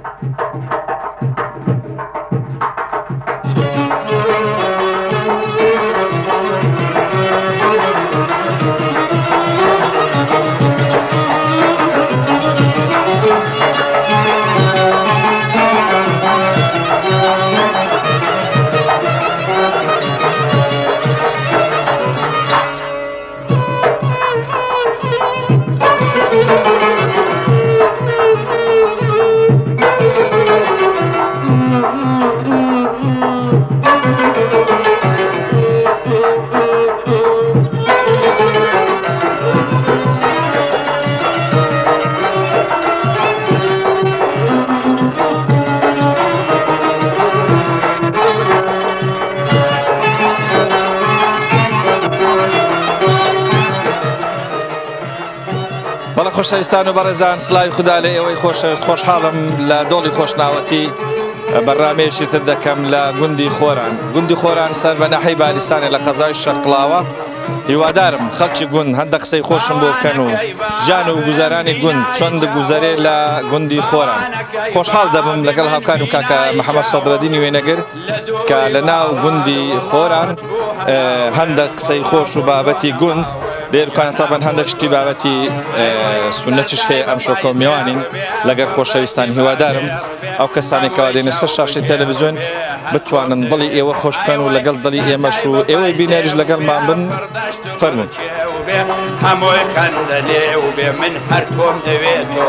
خۆشەویستان و بەڕێزان سڵاوی خوددا لە ئێوەی خۆشەویست خۆشحاڵم لە دۆڵی خۆشناوەتی بەرنامەیەکی تر دەکەم لە گوندی خۆران. گوندی خۆران سەر بە ناحەی بالیسانێ لە قەزای شەرقڵاوە. هیوادارم خەڵکی گوند هەندێک قسەی خۆشم بۆ بکەن و ژیان و گوزارانی گوند چۆن دەگوزارێ لە گوندی خۆران. خۆشحاڵ دەبم لەگەڵ هاوکارم کاکە محەممەد سەدرەدینی وێنەگر کە لە ناو گوندی خۆران هەندێک قسەی خۆش و بابەتی گوند لێرکانە تابەن هەندێک شتی بابەتی سونەتیش هەیە ئەم شۆکۆ میوانین لەگەر خۆشەویستان. هیوادارم ئەو کەسانێکەوە دێنە سەر شاشی تەلەڤیزیۆن بتوانن دڵی ئێوە خۆش بکەن و لەگەڵ دڵی ئێمەش و ئێوەی بینەریش لەگەڵمان بن. فەرموون. هەمووی خەندە لێ و بێ من هەر تۆم دەوێتەوە.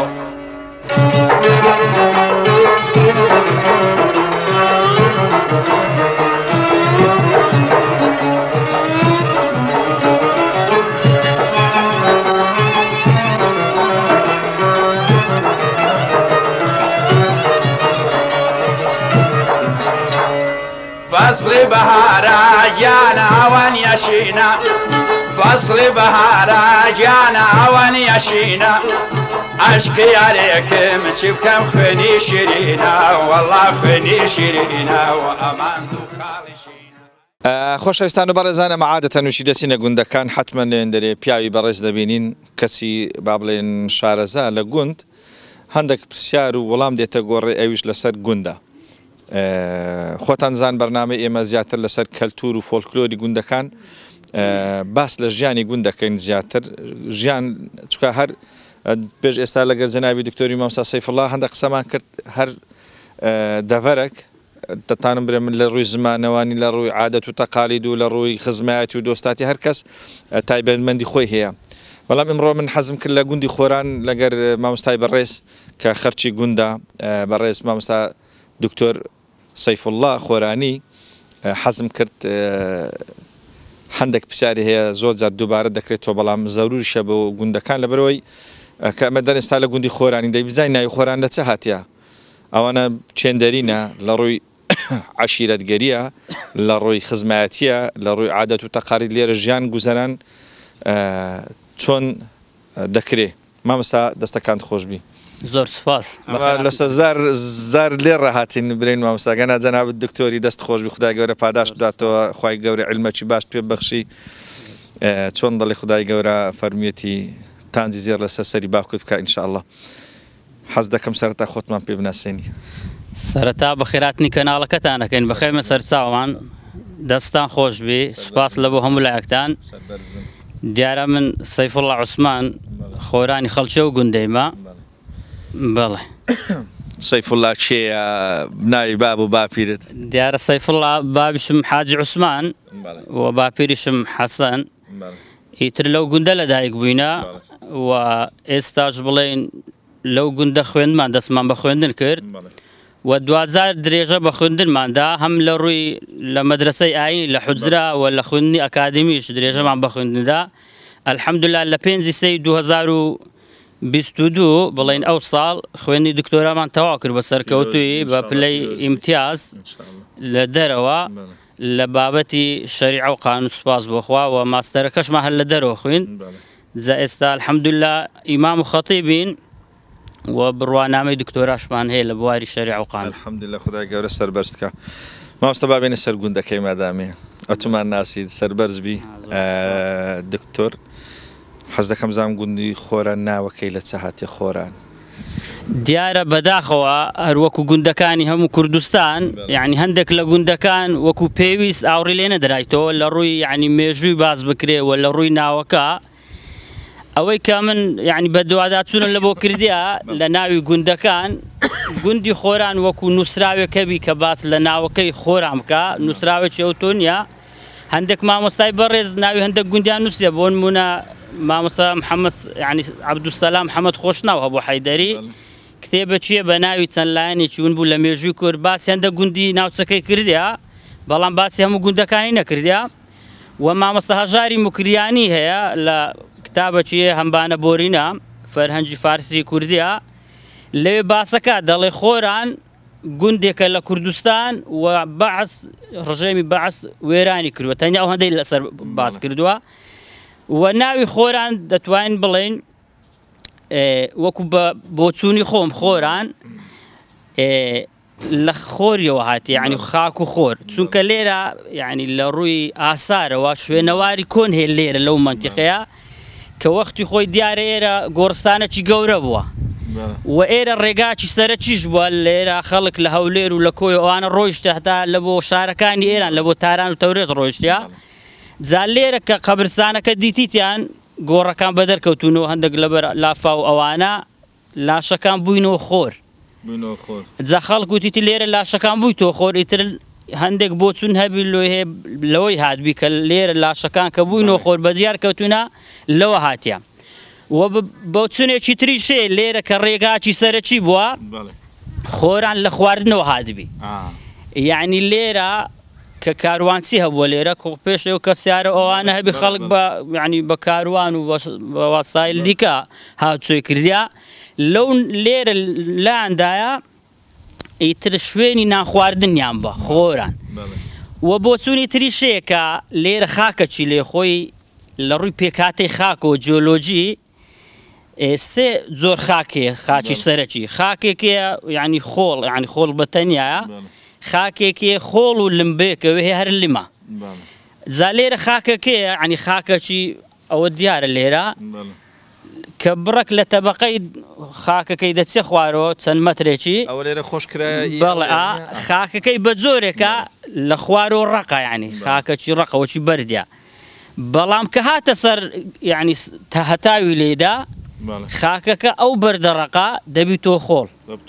فصل بهارا جان اوان يشينا فصل بهارا جان اوان يشينا اشكي عليكم شبكم خني شيرينا والله خني شيرينا وامان خالشينا. خۆشەویستان و بەڕێزان ئەمە عادەتەن وشی دەچینە گوندەکان حتمما لێندەرێ پیاوی بەڕێز دەبینین کەسی با بڵێن شارەزا لە گوند هەندێک پرسیار و وەڵام دێتە گۆڕێ ئەویش لەسەر گوندە. خۆتان زان بەرنامە ئێمە زیاتر لەسەر کەلتور و فۆلکلۆری گوندەکان باس لە ژیانی گوند دەکەین زیاتر ژیان چکە هەر پێش ئێستا لەگەر جەنابی دکتۆری مامۆستا سەیفوڵڵا هەندێک قسەمان کرد هەر دەڤەرێک دەتانم برێ من لە ڕووی زمانەوانی لە ڕووی عادەت و تەقالید و لە ڕووی خزمەتی و دۆستاتی هەر کەس تایبەتمەندی خۆی هەیە. بەڵام ئمڕۆ من حەزم کرد لە گوندی خۆران لەگەر مامۆستای بەڕێز کە خەرچی گوندە بەڕێز مامۆستا دکتۆر سەیفوڵڵا خۆرانی حەزم کرد هەندێک پرسیاری هەیە زۆر جار دووبارە دەکرێتەوە بەڵام زەروریشە بۆ گوندەکان لەبەرەوەی کە ئەمە دەنێستا لە گوندی خۆرانی دەیبزای ناوی خۆران لە چه هاتیە ئەوانە چێندەرینە لە ڕووی عەشیرەتگەریە لە ڕووی خزمەتیە لە ڕووی عادەت و تەقالید لێرە ژیان گوزەران چۆن دەکرێ. مامۆستا دەستەکانت خۆشبی. زۆر سپاس لەسەر زار لێ ڕاهاتین برین مامۆستاگەنا جەنابەت دکتۆری دەست خۆشبی خدای گەورە پاداش بداتەوە خوای گەورە عیلمێکی باش پێ بەخشی. چۆن دەڵێ خدای گەورە فەرمیەتی تانجی زێر لەسەر سەری باوکت بکە ئینشاءالله. حەز دەکەم سەرەتا خۆتمان پێ بناسێنی. سەرەتا بەخێراتنی کەناڵەکەتانەکەین بەخێمە سەرچاوان دەستان خۆشبی سوپاس لە بۆ هەموو لایەکتان. دیارە من سەیفوڵڵا عوسمان خۆرانی خەڵکیە و گوندەیمە. بەڵێ سەیفوڵڵا کێیە ناوی باب و باپیرت؟ دیارە سەیفوڵڵا بابیشم حاجی عوسمان و باپیریشم حەسەن. ئیتر لەو گوندە لەدایک بووینە و ئێستاش بڵێن لەو گوندە خوێندمان دەستمان بە خوێندن کرد و دوازار درێژە بە خوێندنماندا هەم لە ڕووی لە مەدرسەی ئاینی لە حوجرا و لە خوێندنی ئەکادمیش درێژەمان بە خوێندندا. ئەلحەمدولیلا لە 5 سەی 2022 بڵێن ئەو ساڵ خوێندنی دکتۆرامان تەواو کرد بە سەرکەوتووی بە پلەی ئیمتیاز لە دەرەوە لە بابەتی شەریعە و قانون سوپاس بۆخوا و ماستەرەکەشمان هەر لە دەرەوە خوێن. جا ئێستا ئەلحەمدولیلا ئیمام و خەتیبین و بڕوانامەی دکتۆراشمان هەیە لە بواری شەریعە و قانون. ئەلحەمدولیلا خدای گەورە سەربەرز بکە. مامۆستا بابێنە سەر گوندەکەی مادامێ ئەتومان ناسید سەربەرز بی. دکتۆر حەز دەکەم زانم گوندی خۆران ناوەکەی لە چه هاتی خۆران؟ دیارە بەداخەوە هەروەکو گوندەکانی هەموو کوردستان یعنی هەندێک لە گوندەکان وەکو پێویست ئاوڕی لێ نەدرایتەوە لە ڕووی یعنی مێژووی باز بکرێەوە لە ڕووی ناوەکە ئەوەی کە من یعنی بە دوواداچوونە لە بۆ کردیا لە ناوی گوندەکان گوندی خۆران وەکو نووسراوێکەبی کە باس لە ناوەکەی خۆران بکە نووسراوێکی ئەوتۆنیە هەندێک مامۆستای بەڕێز ناوی هەندێک گوندیان نووسە بۆ نمونە مامۆستا محەممەد یعنی عەبدوسەلام محەممەد خۆشناو هەبوو حەیدەری کتێبە چییە بە ناوی چەند لایەنێکی ون بوو لە مێژووی کورد باسی هەندە گوندی ناوچەکەی کردیا بەڵام باسی هەموو گوندەکانی نەکردیا و مامۆستا هەژاری موکریانی هەیە لە کتابەچیە هەمبانە بۆرینە فەرهەنگی فارسی کوردیە لەوێ باسەکە دەڵێ خۆران گوندێکە لە کوردستان و بەعس ڕژێمی بەعس وێرانی کردووە تەنیا ئەو هەندەی لەسەر باس کردووە و ناوی خۆران دەتوانین بڵێن وەکو بۆ چوونی خۆم خۆران لە خۆریەوە هاتی یعنی خاک و خۆر چونکە لێرە یعنی لە ڕووی ئاسارەوە شوێنەواری کۆن هەیە لێرە لەو مەنتیقەیە کە وەختی خۆی دیارە ئێرە گۆڕستانێکی گەورە بووە و ئێرە ڕێگاکی سەرەکیش بووە لێرە خەڵک لە هەولێر و لە کۆی ئەوانە ڕۆیشتە هەتا لە بۆ شارەکانی ئێران لە بۆ تاران و تەورێت ڕۆیشتە جا لێرە کە قەبرستانەکە دیتیتیان گۆڕەکان بەدەرکەوتونەوە هەندێک لەبەر لافا و ئەوانە لاشەکان بووینەوە خۆر جا خەڵک وتیتی لێرە لاشەکان بوویتەوە خۆر ئیتر هەندێک بۆ چون هەبی لەوەی هاتبی کە لێرە لاشەکان کە بووینەوە خۆر بەدیار کەوتونە لەوە هاتیە و بۆ چونێکی تریشێ لێرە کە ڕێگاکی سەرەکی بووە خۆران لە خواردنەوە هاتبی یعنی لێرە کە کاروانچی هەبووە لێرە پێشەوە کە سیارە ئەوانە هەبی خەڵک بە ینی بە کاروان و وەسایل دیکە هاوچۆی کردیا لەو لێرە لایەندایە ئیتر شوێنی ناخواردنیان بە خۆران و بۆ چوونی تریشەیە کە لێرە خاکەچی لێ خۆی لە ڕووی پێکاتەی خاکەوە جیۆلۆجی سێ زۆر خاکێ خاچی سەرەکی خاکێکەیە ینی خۆڵ ینی خۆڵ بەتەنیایە خاکێکی خۆڵ و لمبێکەوە هەیە هەر لیمە جا لێرە خاکەکەیە ینی خاکەکی ئەوە دیارە لێرە کە بڕک لە تەبەقەی خاکەکەی دەچێ خوارەوە چەند مەترێکی ئەوە لێرە خۆشکرا بەڵێ خاکەکەی بە جۆرێکە لە خوارەوە ڕقە ینی خاکەکی ڕقەوەکی بەردیا بەڵام کە هاتە سەر ینی هەتاوی لێدا خاکەکە ئەو بەردەڕقا دەبیتەوە خۆڵ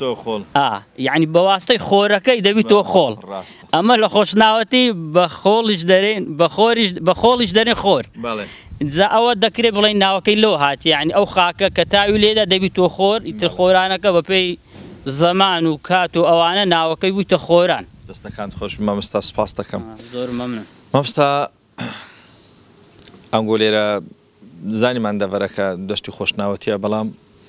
یعنی بەواستەی خۆرەکەی دەبیتەوە خۆڵ ئەمە لە خۆشناوەتی بە خۆڵیش دەرێن بە خۆڵیش دەرێن خۆر جا ئەوە دەکرێت بڵێن ناوەکەی لەو هاتی یعنی ئەو خاکە کە تاوی لێدا دەبیتەوە خۆر ئیتر خۆرانەکە بەپێی زەمان و کات و ئەوانە ناوەکەی بوویتە خۆران دەستەکان خۆش مامۆستا سوپاس دەکەم زۆر مەمنون مامۆستا ئەنگۆ لێرە زانیمان دەڤەرەکە دەشتی خۆشناوەتیە بەڵام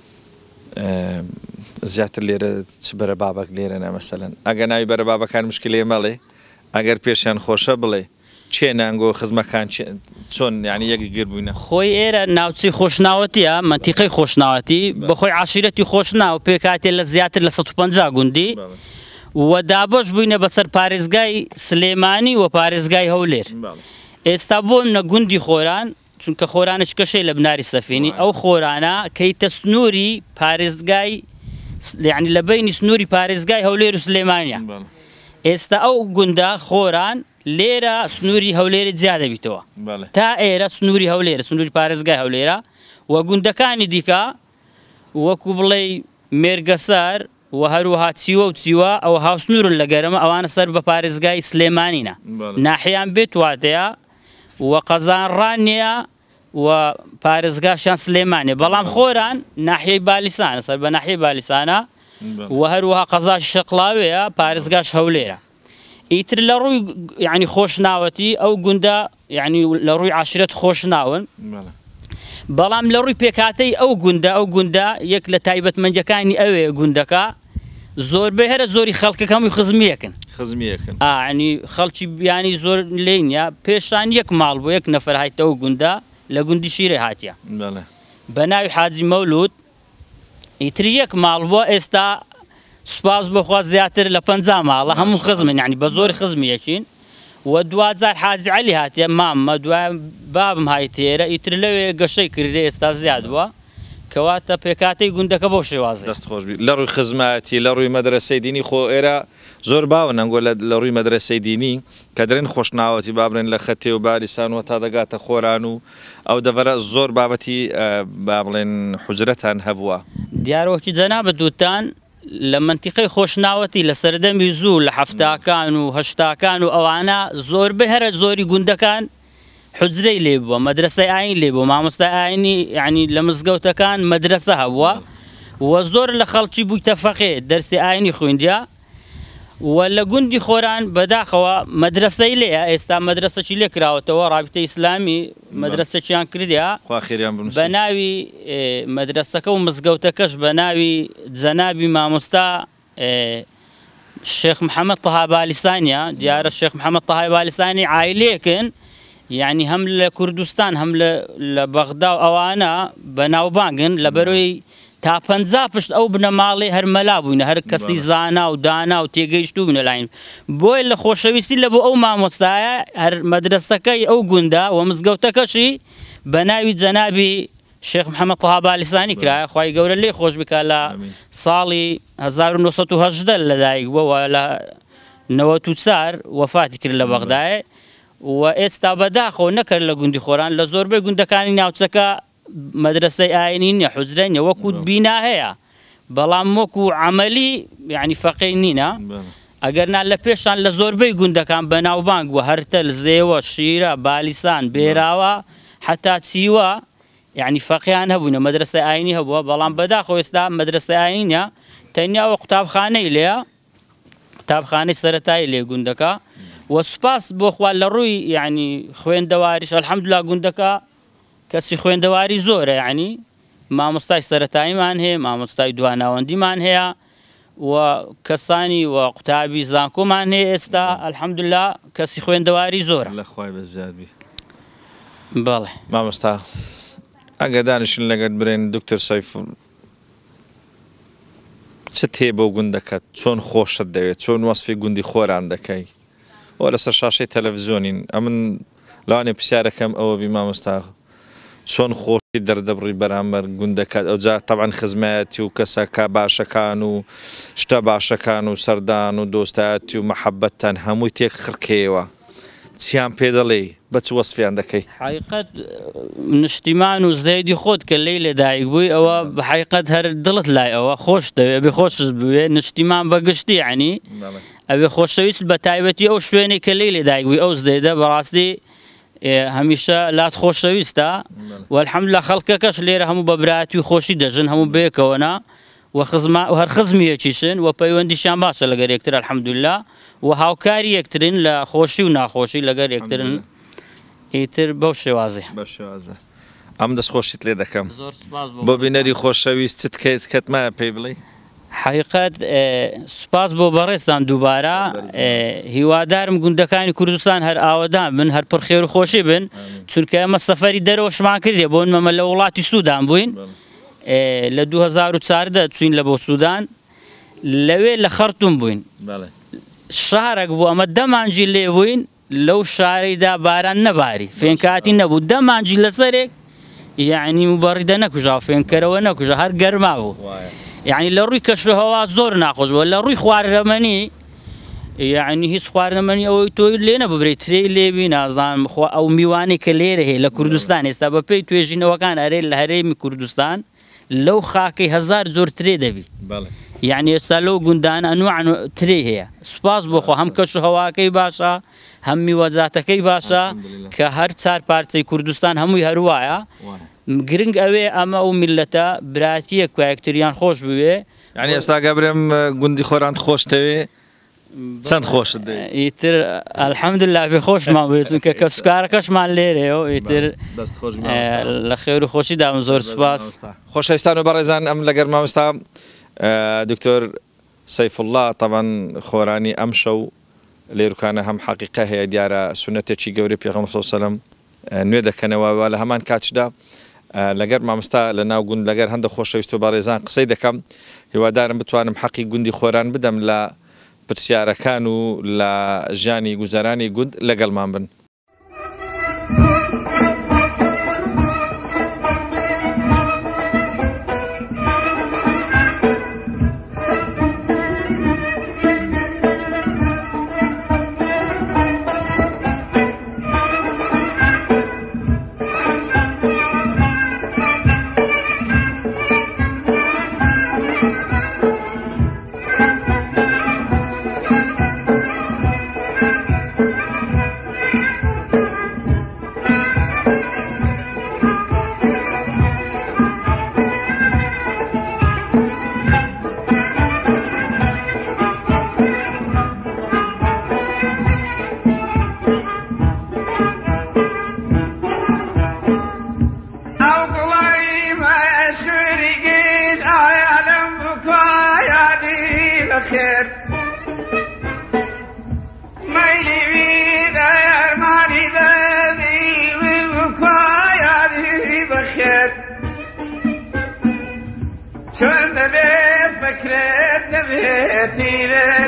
زیاتر لێرە چ بەرە بابک لێرەنە مەسەلەن ئەگە ناوی بەرە بابەکان مشکلێ مەڵێ ئەگەر پێشیان خۆشە بڵێ چێ نانگۆ خزمەکان چۆن ینی یەکی گر بووینە خۆی ئێرە ناوچی خۆشناوەتیە مەنتیقەی خۆشناوەتی بەخۆی عاشیرەتی خۆشناو پێکاتێ لە زیاتر لە 150 گوندی و دابش بووینە بەسەر پارێزگای سلێمانی و پارێزگای هەولێر ئێستا بۆ منە گوندی خۆران چونکە خۆرانش کەشەی لە بناری سەفینی ئەو خۆرانە کەیتە سنووری پارێزگای یعنی لە بینی سنووری پارێزگای هەولێر و سلێمانیە ئێستا ئەو گوندە خۆران لێرە سنووری هەولێری جیا دەبیتەوە تا ئێرە سنووری هەولێرە سنووری پارێزگای هەولێرە و گوندەکانی دیکە وەکو بڵێ مێرگەسەر و هەروەها چیوە و چیوە ئەو هاوسنوورن لە گەرمە ئەوانە سەر بە پارێزگای سلێمانینە ناحیان بێت واتەیە و قەزانڕانیە و پارێزگاشیان سلێمانێ بەڵام خۆران ناحیەی بالیسانە سەر بە ناحیەی بالیسانە و هەروەها قەزاش شەقڵاوەیە پارێزگاش هەولێرە ئیتر لە ڕووی یعنی خۆشناوەتی ئەو گوندە یعنی لە ڕووی عاشرەت خۆشناون بەڵام لە ڕووی پێکاتەی ئەو گوندە یەک لە تایبەتمەندەکانی ئەوێ گوندەکە زۆربەی هەرە زۆری خەڵکەکەمی خزمیەکن ینی خەڵکی بیانی زۆر لێنە پێشان یەک ماڵ بۆ یەک نەفەر هایتەوە گوندە لە گوندی شیرێ هاتیە بە ناوی حاجی مەولود ئیتر یەک ماڵ بووە ئێستا سوپاس بخوا زیاتر لە 50 ماڵە هەموو خزمن یعنی بە زۆری خزمیەکین و دوجار حاجی عەلی هاتیە مامە دوای بابم هایتێرە ئیتر لەوێ گەشەی کردێ ئێستا زیاد بووە کەواتە پێکاتەی گوندەکە بۆ شێوازە دەست خۆش بی لە ڕووی خزمەتی لە ڕووی مەدرسەی دینی خۆ ئێرە زۆر باون ئەنگۆ لە ڕووی مەدرسەی دینی کە دەرێن خۆشناوەتی با بڵێن لە خەتێ و باریسانەوە تا دەگاتە خۆران و ئەو دەڤەرە زۆر بابەتی با بڵێن حوجرەتان هەبووە دیارۆکی جەنابەت دوتان لە منتیقەی خۆشناوەتی لە سەردەمی زوو لە هەفتاکان و هەشتاکان و ئەوانە زۆربەی هەرە زۆری گوندەکان حجرەی لێ بووە مەدرسەی ئاین لێ بوو مامۆستای ئاینی یعنی لە مزگەوتەکان مەدرسە هەبووە و زۆر لە خەڵکی بوویتە فەقێ دەرسی ئاینی خوێندیا و لە گوندی خۆران بەداخەوە مەدرسەی لێە ئێستا مەدرسەی لێ کراوەتەوە ڕابطەی ئیسلامی مەدرسەیان کردیا بە ناوی مەدرسەکە و مزگەوتەکەش بە ناوی جەنابی مامۆستا شێخ محەممەد تەها بالیسانیە دیارە شێخ محەممەد تەهای بالیسانی عایلەیەکن یعنی هەم لە کوردستان هەم لە بەغدا و ئەوانە بەناوبانگن لە بەرۆی تا 50 پشت ئەو بنەماڵی هەرمەلا بووینە هەر کەسی زانا و دانا و تێگەیشت و بنەلاین بۆی لە خۆشەویستی لە بۆ ئەو مامۆستایە هەر مەدرسەکەی ئەو گوندە و مزگەوتەکەشی بە ناوی جەنابی شێخ محەممەد تەها بالیسانی کرایە خوای گەورە لێ خۆش بکە لە ساڵی 1970 لەدایک بووە لە 94 وەفاتی کرد لە بەغدایە و ئێستا بەداخەوە نەکرد لە گوندی خۆران لە زۆربەی گوندەکانی ناوچەکە مەدرسەی ئاینی نیە حوجرە نیە وەکو بینا هەیە بەڵام وەکو عەمەلی یعنی فەقێی نینە ئەگەرنا لە پێشان لە زۆربەی گوندەکان بەناوبانگ وە هەرتەل زێوە شیرە بالیسان بێراوە حتا چیوە یعنی فەقیان هەبوونە مەدرسەی ئاینی هەبووە بەڵام بەداخەوە ئێستا مەدرسەی ئاینی نیە تەنیاوە قوتابخانەی لێیە قوتابخانەی سەرەتایی لێ گوندەکە و سوپاس بۆ خوا لە ڕووی یعنی خوێندەواریش ئەلحەمدولیلا گوندەکە کەسی خوێندەواری زۆرە یعنی مامۆستای سەرەتاییمان هەیە مامۆستای دواناوەندیمان هەیە و کەسانی و قوتابی زانکۆمان هەیە ئێستا ئەلحەمدولیلا کەسی خوێندەواری زۆرە لە خوای بەزیادبی بەڵێ مامۆستا ئەگەر دانیشن لەگەر برێن دکتۆر سەیفوڵ چ تێ بۆ گوندەکەت چۆن خۆشت دەوێت چۆن وەسفی گوندی خۆران دەکەی وە لەسەر شاشەی تەلەڤیزۆنین ئەمن لەوانێ پرسیارەکەم ئەوە بی مامۆستا چۆن خۆشی دەردەبڕی بەرامبەر گوندەکەت ئەوجا تەبعەن خزمەتی و کەسەکە باشەکان و شتە باشەکان و سەردان و دۆستایەتی و مەحەبەتتان هەمووی تێک خڕکەوە چیان پێ دەڵێ بە چ وەسفیان دەکەی حقیقەت نیشتیمان و زەیدی خۆت کە لێی لەدایک بووی ئەوە بە حقیقەت هەر دڵت لای ئەوە خۆش دەوێت بێ خۆشت بوێ نیشتیمان بەگشتی یعنی ئەوێ خۆشەویست بە تایبەتی ئەو شوێنێک کە لێی لەدایک بووی ئەو زەیدە بەڕاستی هەمیشە لات خۆشەویستە وەلحەمدولیلا خەڵکەکەش لێرە هەموو بە برایەتی و خۆشی دەژن هەموو بەیەکەوەنا و هەر خزمی یەکیشن و پەیوەندیشیان باشە لەگەر یەکتر ئەلحەمدولیلا و هاوکاری یەکترین لە خۆشی و ناخۆشی لەگەر یەکترن ئیتر بەو شێوازێ ئەم دەستخۆشیت لێ دەکەم بۆ بینەری خۆشەویست چت کەتمایە پێی بڵێ حقیقەت سوپاس بۆ بەڕێستان دووبارە هیوادارم گوندەکانی کوردستان هەر ئاوەدان بن هەر پڕ خێر و خۆشی بن چونکە ئێمە سەفەری دەرەوەشمان کردێ بۆ مەمە لە وڵاتی سوودان بووین لە 2014 چوین لە بۆ سوودان لەوێ لە خەرتوم بووین شارێک بوو ئەمە دەمانجی لێ بووین لەو شارەیدا باران نەباری فێنکاتی نەبوو دەمانجی لەسەرێک یعنی مبەڕیدە نەکوژا فێنکەرەوە نەکوژە هەر گەرما بوو یعنی لە ڕووی کەشوهەوا زۆر ناخۆش بووە لە ڕووی خواردنەمەنی یعنی هیچ خواردنەمەنی ئەوەی تۆی لێ نەببرێت ترێی لێبی نازانم ئەو میوانەی کە لێرە هەیە لە کوردستان ئێستا بە پێی توێژینەوەکان ئەرێ لە هەرێمی کوردستان لەو خاکەی هەزار زۆر ترێ دەبی یعنی ئێستا لەو گوندان ئەنواع ترێ هەیە سوپاس بۆخۆ هەم کەشوهەواکەی باشە هەم میوەجاتەکەی باشە کە هەر چار پارچەی کوردستان هەمووی هەروایە گرنگ ئەوێ ئەمە و میلەتە برایەتیەک یەکتریان خۆش بوێ یعنی ئێستا گەبرێم گوندی خۆران خۆشتەوێ چەند خۆشت دەوێت ئیتر ئەلحەمدولیلا بێ خۆشمان بێت چونکە کەسوکارەکەشمان لێرەوە ئیتر لە خێر و خۆشیدام زۆر سوپاس خۆشەویستان و بەڕێزان ئەم لەگەر مامۆستا دکتۆر سەیفوڵڵا تەبەن خۆرانی ئەم شەو لێرکانە هەم حەقیقە هەیە دیارە سونەتێکی گەورەی پێغەمبەر صلی الله علیه و سلم نوێ دەکەنەوە لە هەمان کاتشدا لەگەر مامۆستا لە ناو گوند لەگەر هەندێک خۆشەویست و بەڕێزان قسەی دەکەم هیوادارم بتوانم حەقی گوندی خۆران بدەم لە پرسیارەکان و لە ژیانی گوزەرانی گوند لەگەڵمان بن.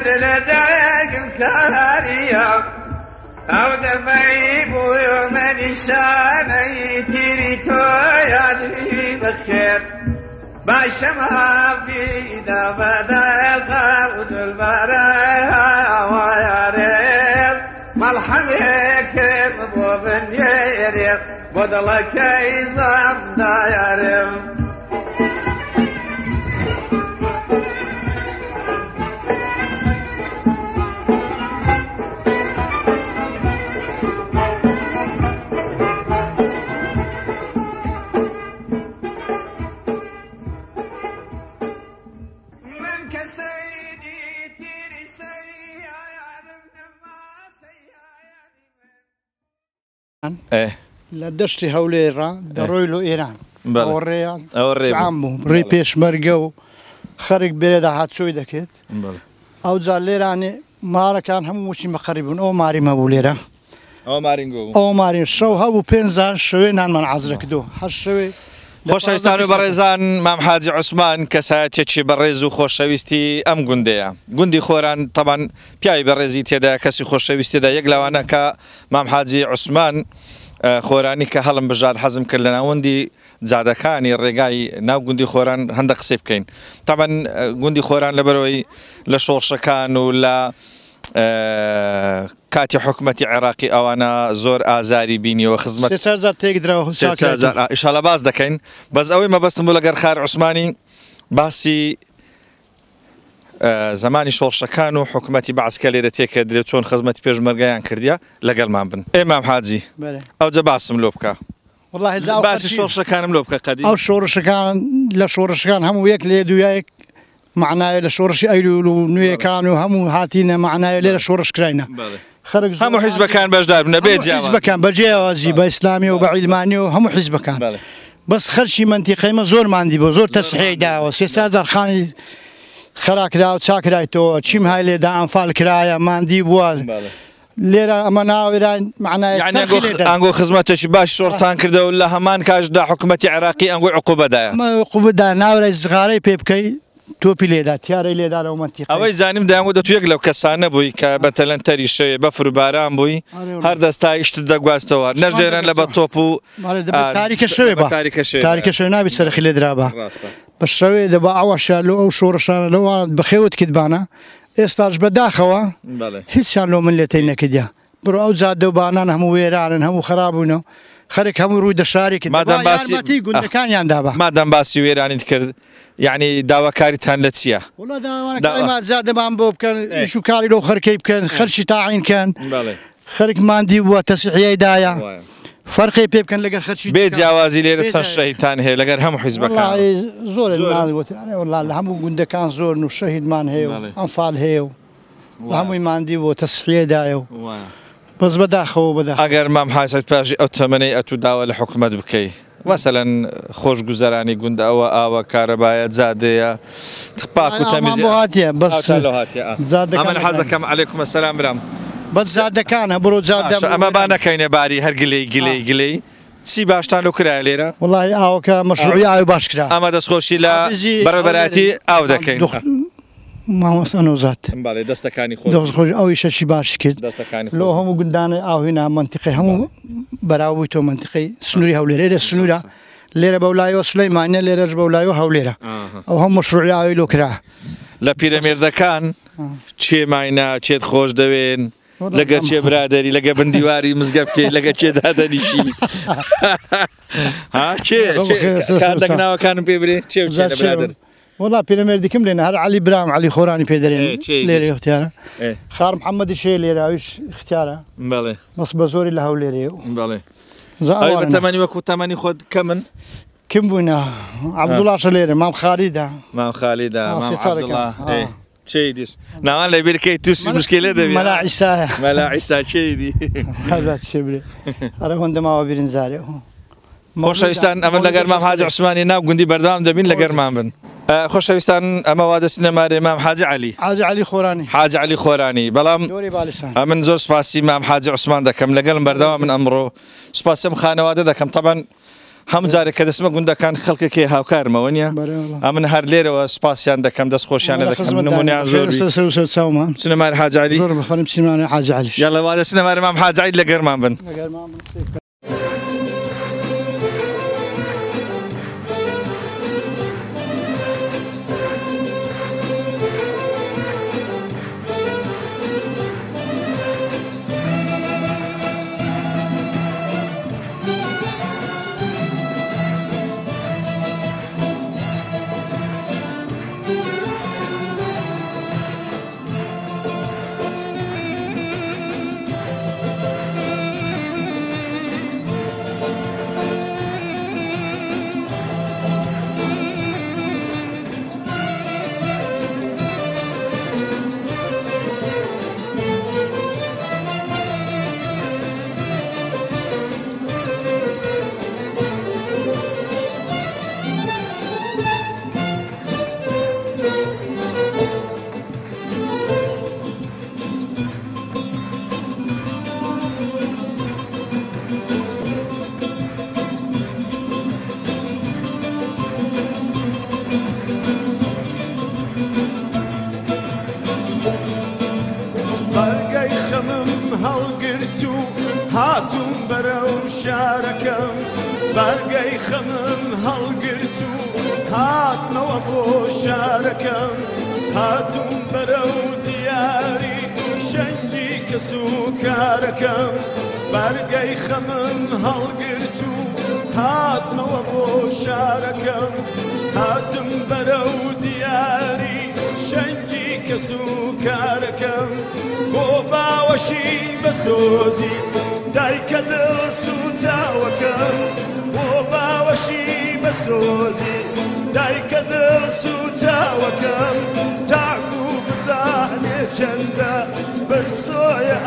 لدايق كاريا أو دبيب ويوم نشاني تريتو يدري بخير باشما في دبدا قود البرايا وياريب ملحمك مضوبن يريب بدلك يزام دايريب لە دەشتی هەولێرە دەڕۆی لە ئێران ئەوڕێیان ئەوڕێ عام بوو ڕێی پێشمەرگە و خەرێک بێرەدا هاتچۆی دەکێت ئەو جار لێرانێ مارەکان هەموو وشی مەخەری بوون ئەو ماری مەبوو لێرە ئەو مارین شەو هەبوو 5,000 شەوێ نانمان عەزرە کردو هەر شەوێ خۆشەویستان و بەڕێزان مام حاجی عوسمان کەسایەتێکی بەڕێز و خۆشەویستی ئەم گوندەیە گوندی خۆران تەبەن پیاوی بەڕێزی تێدا کەسی خۆشەویستیدا یەک لەوانە کە مام حاجی عوسمان خۆرانی کە هەڵم بژار حەزم کرد لە ناوەندی جادەکانی ڕێگای ناو گوندی خۆران هەندە قسەی بکەین تەبەن گوندی خۆران لەبەرەوەی لە شۆڕشەکان و لە کاتی حکومەتی عێراقی ئەوانە زۆر ئازاری بینیەوە خزمەت 3,000 تێک درراوە ئیشاڵە باز دەکەین بەس ئەوەی مەبەستم بوو لەگەر خار عوسمانی باسی زمانی شۆڕشەکان و حکومەتی بەعسکە لێرە تێکە درێت چۆن خزمەتی پێشمەرگەیان کردیا لەگەڵمان بن ئێمام حاجی ئەوجە باسم لۆ بکە باسی شۆڕشەکانم لۆ بکە قەدی ئەو شۆڕشەکان لە شۆڕشەکان هەموو یەک لێ دوایەک معناوی لە شۆڕشی ئەیلول و نوێیەکان و هەموو هاتیینە معناوی لێرە شۆڕش کراینە هەموو حیزبەکان بەشدار بنە بێ حیزبەکان بەجێوازی بە ئیسلامی و بە عیلمانی و هەموو حیزبەکان بەس خەرشی منتیقەیمە زۆر ماندی بۆ زۆر تەسحیەی داوە 3,000 خانی خراکرا و چاکرایتەوە چیم های لێدا ئەنفال کرایە ماندی بووە لێرە ئەمە ناوێران معنای ئەنگۆ خزمەتێکی باش شۆڕتان کردەوە لە هەمان کاشدا حکومەتی عێراقی ئەنگۆی عقوبەدایە عقوبەدا ناوەرە زغارەی پێ بکەی تۆپی لێدا تیارەی لێدا لەو منتیقە ئەوەی زانیم دایانگو دەتو یەک لەو کەسانە بووی کە بە تەلەنتەری شەوێ بەفر و باران بووی هەر دەستای شت دەگواستەوە نەژدێرن لە بە تۆپ و تاریکە شەوێ بە تاریکە شەوێ نابی سەرخی لێ درابە بە شەوێ دەبا ئەوەشە لە ئەو شۆڕشانە لەوان بەخێوت کردبانە ئێستاش بەداخەوە هیچیان لۆ من لێتەی نەکردیا بڕۆ ئەو جادە و بانان هەموو وێرانن هەموو خراپبوونەوە خەرێک هەموو ڕووی دەشاری کرد یارمەتی گوندەکانیان دابا مادەم باسی وێرانیت کرد یعنی داواکاریتان لە چییە؟ زیادەمان بۆ بکەن ئیش و کاری لەو خەرکەی بکەن خەرشی تاعینکەن خەرک ماندی بووە تەسیحیەی دایە فەرقی پێ بکەن لەگەر خەرچی بێ جیاوازی لێرە چەند شەهیدتان هەیە لەگەر هەموو حیزبەکان زۆر لە هەموو گوندەکان زۆر و شەهیدمان هەیە و ئەنفال هەیە و هەمووی ماندی بۆ تەسیحیەی دایە و بەس بەداخەوە بەدا ئەگەر مام حاجی پاژی ئەو تەمەنەی ئەتو داوە لە حکومەت بکەی وەسەلەن خۆش گوزەرانی گوند ئەوە ئاوە کارەبایە جادەیە پاک و تەمیز هاتیە بەس ئەمن حەز دەکەم عەلەیکوم ئەسەلام برام بەس جادەکانە بڕۆ جادە ئەمە با نەکەینە باری هەر گلەی چی باشتان لەو کرایە لێرە؟ وڵی ئاوەکە مەشروعی ئاوی باش کرا ئەمە دەستخۆشی لە بەڕێبەراتی ئاو دەکەین مامۆستا نەوزات دەستەکانی خۆش ئەوی شەشی باش کرد لۆ هەموو گوندانە ئاوهێنا منتیقی هەموو بەراوی تۆ منتیقی سنووری هەولێرە سنوورە لێرە بەولایەوە سلەیمانە لێرەش بەولایەوە هەولێرە ئەو هەموو مەشروعی ئاوی لۆ کرا لە پیرەمێردەکان چێ ماینە چێت خۆش دەوێن لەگە چێ برادری لەگە بندیواری مزگەفتێ لەگە چێ دادەنیشی دەناوەکانم پێ برێ چێ برادر والله پیرەمێردیکم لێنە هەر علی برام علی خۆرانی پێدەرێن لێرە اختیارە خار محەممەدی شێ لێرە ئەویش اختیارە بەس بە زۆری لە هەولێرێ تەمەنی وەکو تەمەنی خۆت کە من کم بووینە عەبدوڵاشە لێرە مام خالیدا چی دیس ناوان لە بیرکەی تووسی مشکلێ دەبێت مەلا عیسا چی دی هەرە هەندەماوە بیرن زارێ خۆشەویستان ئەمە لەگەر مام حاجی عوسمانی ناو گوندی بەردەوام دەبین لەگەرمان بن خۆشەویستان ئەمە وا دەچینە مارێ مام حاجی عەلی حاجی عەلی خۆرانی بەڵام من زۆر سپاسی مام حاجی عوسمان دەکەم لەگەڵم بەردەوام من ئەمڕۆ سپاسم خانەوادە دەکەم طبعا هەموو جارێک کە دەسمە گوندەکان خەڵکێکی هاوکارمەوە نیە ئەمن هەر لێرەوە سپاسیان دەکەم دەست خۆشیانە دەکەم نمونیان زۆر چاومان سنەمار حاجی عەلی زۆر بەخۆم سینەماری حاجی عەلی یاڵا وا دە سنەماری مام حاجی عەلی لە گەرمان بن هاتون بەرەو شارەکەم بەرگەی خەمم هەڵگرت و هاتمەوە بۆ شارەکەم هاتون بەرەو دیاری شەنگی کەس و کارەکەم بەرگەی خەمم هەڵگرت و هاتمەوە بۆ شارەکەم هاتم بەرەو دیاری شەنگی کەس و کارەکەم بۆ باوەشی بەسۆزی دایکە دڵ سوتاوەکەم بۆ باوەشی بەسۆزی دایکە دڵ سوتاوەکەم تاکو بزانێ چەندە بەسۆیە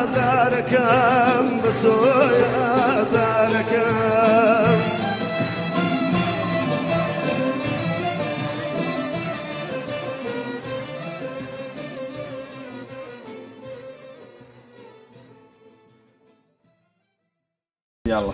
ئازارەکەم بەسۆیە ئازارەکەم يلا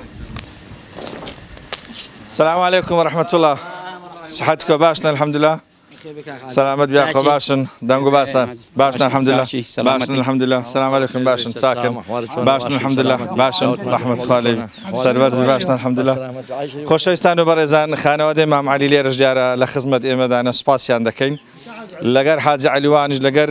السلام عليكم ورحمة الله صحتكم باشنا الحمد لله سلامت بياكو باشن دانگو باشنا باشنا الحمد لله باشنا الحمد لله السلام عليكم باشن ساكن باشنا الحمد لله باشن رحمة خالي سرورز باشنا الحمد لله خوشویستان و بەڕێزان خانەوادەی مام عەلی لێرەش دیارە لە خزمەت ئێمەدانە سوپاسیان دەکەین لەگەر حاجی عەلیوانیش لەگەر